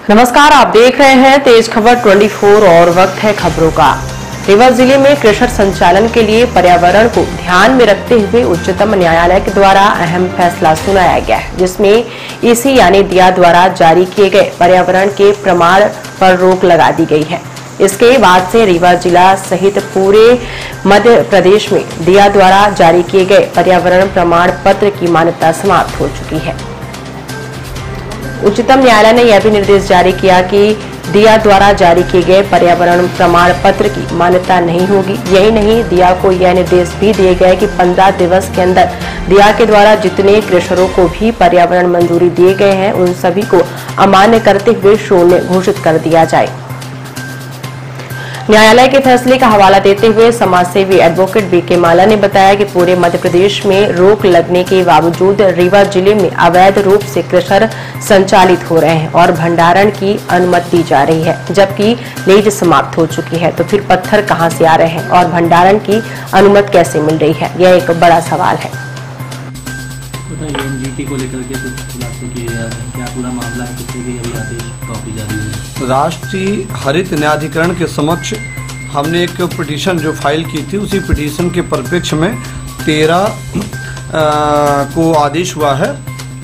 नमस्कार, आप देख रहे हैं तेज खबर 24 और वक्त है खबरों का। रीवा जिले में क्रशर संचालन के लिए पर्यावरण को ध्यान में रखते हुए उच्चतम न्यायालय के द्वारा अहम फैसला सुनाया गया है, जिसमें ईसी यानी दिया द्वारा जारी किए गए पर्यावरण के प्रमाण पर रोक लगा दी गई है। इसके बाद से रीवा जिला सहित पूरे मध्य प्रदेश में दिया द्वारा जारी किए गए पर्यावरण प्रमाण पत्र की मान्यता समाप्त हो चुकी है। उच्चतम न्यायालय ने यह भी निर्देश जारी किया कि दिया द्वारा जारी किए गए पर्यावरण प्रमाण पत्र की मान्यता नहीं होगी। यही नहीं, दिया को यह निर्देश भी दिए गए कि 15 दिवस के अंदर दिया के द्वारा जितने क्रशरों को भी पर्यावरण मंजूरी दिए गए हैं उन सभी को अमान्य करते हुए शून्य घोषित कर दिया जाए। न्यायालय के फैसले का हवाला देते हुए समाजसेवी एडवोकेट बीके माला ने बताया कि पूरे मध्य प्रदेश में रोक लगने के बावजूद रीवा जिले में अवैध रूप से क्रशर संचालित हो रहे हैं और भंडारण की अनुमति दी जा रही है, जबकि लीज समाप्त हो चुकी है। तो फिर पत्थर कहां से आ रहे हैं और भंडारण की अनुमति कैसे मिल रही है, यह एक बड़ा सवाल है। एनजीटी को लेकर के कुछ खुलासे किए जा रहे हैं, क्या पूरा मामला है, किसने भी अभी आदेश कॉपी जारी हुई? राष्ट्रीय हरित न्यायाधिकरण के समक्ष हमने एक पिटीशन जो फाइल की थी, उसी पिटीशन के परिप्रेक्ष्य में 13 को आदेश हुआ है।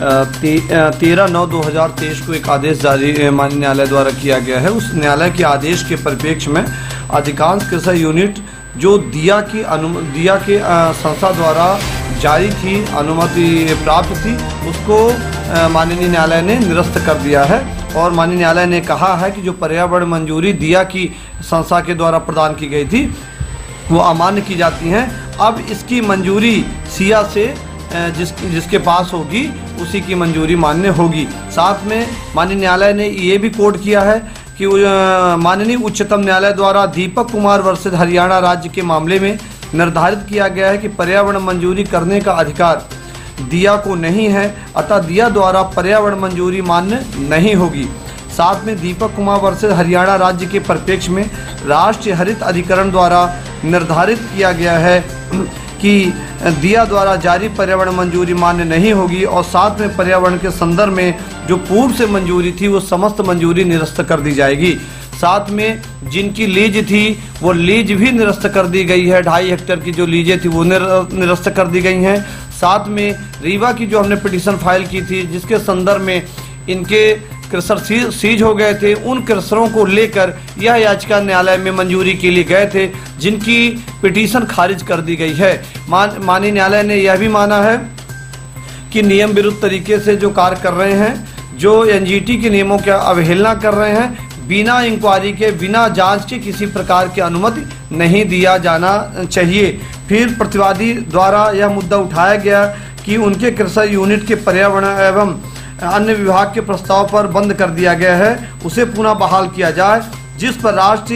13/9/2023 को एक आदेश जारी माननीय न्यायालय द्वारा किया गया है। उस न्यायालय के आदेश के परिप्रेक्ष्य में अधिकांश कृषि यूनिट जो दिया के संस्था द्वारा जारी थी, अनुमति प्राप्त थी, उसको माननीय न्यायालय ने निरस्त कर दिया है और माननीय न्यायालय ने कहा है कि जो पर्यावरण मंजूरी दिया की संस्था के द्वारा प्रदान की गई थी वो अमान्य की जाती हैं। अब इसकी मंजूरी सिया से जिसके पास होगी उसी की मंजूरी मान्य होगी। साथ में माननीय न्यायालय ने ये भी कोट किया है कि माननीय उच्चतम न्यायालय द्वारा दीपक कुमार वर्सेस हरियाणा राज्य के मामले में निर्धारित किया गया है कि पर्यावरण मंजूरी करने का अधिकार दिया को नहीं है, अतः दिया द्वारा पर्यावरण मंजूरी मान्य नहीं होगी। साथ में दीपक कुमार वर्सेस हरियाणा राज्य के परिप्रेक्ष्य में राष्ट्रीय हरित अधिकरण द्वारा निर्धारित किया गया है कि दिया द्वारा जारी पर्यावरण मंजूरी मान्य नहीं होगी और साथ में पर्यावरण के संदर्भ में जो पूर्व से मंजूरी थी वो समस्त मंजूरी निरस्त कर दी जाएगी। साथ में जिनकी लीज थी वो लीज भी निरस्त कर दी गई है। 2.5 हेक्टेयर की जो लीजें थी वो निरस्त कर दी गई हैं। साथ में रीवा की जो हमने पिटीशन फाइल की थी जिसके संदर्भ में इनके क्रशर सीज हो गए थे, उन क्रशरों को लेकर यह याचिका न्यायालय में मंजूरी के लिए गए थे, जिनकी पिटीशन खारिज कर दी गई है। माननीय न्यायालय ने यह भी माना है कि नियम विरुद्ध तरीके से जो कार्य कर रहे हैं, जो एनजीटी के नियमों की अवहेलना कर रहे हैं, बिना इंक्वायरी के, बिना जांच के किसी प्रकार की अनुमति नहीं दिया जाना चाहिए। फिर प्रतिवादी द्वारा यह मुद्दा उठाया गया कि उनके कृषि यूनिट के पर्यावरण एवं अन्य विभाग के प्रस्ताव पर बंद कर दिया गया है, उसे पुनः बहाल किया जाए, जिस पर राष्ट्रीय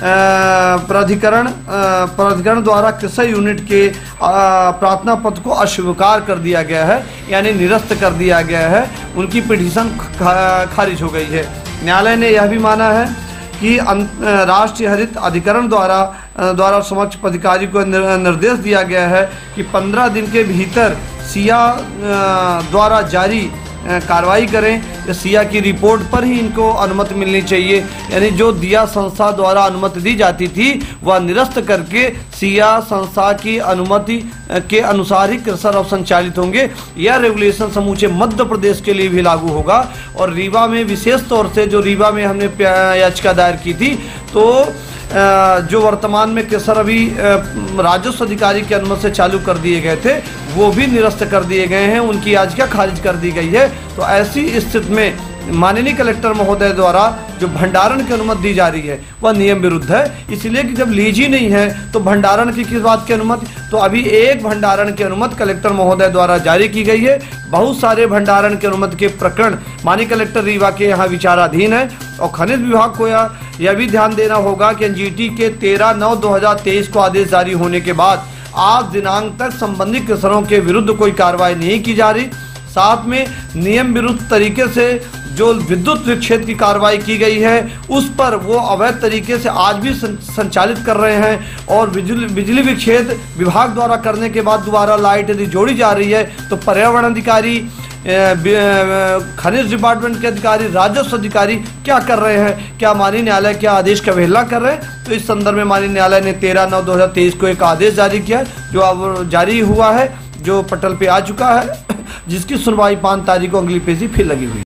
प्राधिकरण द्वारा कृषि यूनिट के प्रार्थना पत्र को अस्वीकार कर दिया गया है, यानी निरस्त कर दिया गया है। उनकी पिटीशन खारिज हो गई है। न्यायालय ने यह भी माना है कि राष्ट्रीय हरित अधिकरण द्वारा समक्ष अधिकारी को निर्देश दिया गया है कि 15 दिन के भीतर सिया द्वारा जारी कार्रवाई करें। सिया की रिपोर्ट पर ही इनको अनुमति मिलनी चाहिए, यानी जो दिया संस्था द्वारा अनुमति दी जाती थी वह निरस्त करके सिया संस्था की अनुमति के अनुसार ही क्रशर अब संचालित होंगे। यह रेगुलेशन समूचे मध्य प्रदेश के लिए भी लागू होगा और रीवा में विशेष तौर से, जो रीवा में हमने याचिका दायर की थी, तो जो वर्तमान में क्रशर अभी राजस्व अधिकारी की अनुमति से चालू कर दिए गए थे वो भी निरस्त कर दिए गए हैं, उनकी याचिका खारिज कर दी गई है। तो ऐसी स्थिति में माननीय कलेक्टर महोदय द्वारा जो भंडारण की अनुमति दी जा रही है वह नियम विरुद्ध है, इसलिए कि जब लीज ही नहीं है तो भंडारण की किस बात की अनुमति। तो अभी एक भंडारण की अनुमति कलेक्टर महोदय द्वारा जारी की गई है। बहुत सारे भंडारण की अनुमति के प्रकरण माननीय कलेक्टर रीवा के यहाँ विचाराधीन है और खनिज विभाग को यह भी ध्यान देना होगा कि एनजीटी के 13/9/2023 को आदेश जारी होने के बाद आज दिनांक तक संबंधित क्रशरों के विरुद्ध कोई कार्रवाई नहीं की जा रही। साथ में नियम विरुद्ध तरीके से जो विद्युत विक्षेप की कार्रवाई की गई है उस पर वो अवैध तरीके से आज भी संचालित कर रहे हैं और बिजली विक्षेप विभाग द्वारा करने के बाद दोबारा लाइट यदि जोड़ी जा रही है तो पर्यावरण अधिकारी खनिज डिपार्टमेंट के अधिकारी, राजस्व अधिकारी क्या कर रहे हैं, क्या माननीय न्यायालय के आदेश की अवहेलना कर रहे हैं। तो इस संदर्भ में माननीय न्यायालय ने 13/9/2023 को एक आदेश जारी किया है, जो अब जारी हुआ है, जो पटल पे आ चुका है, जिसकी सुनवाई 5 तारीख को अगली पेशी फिर लगी हुई।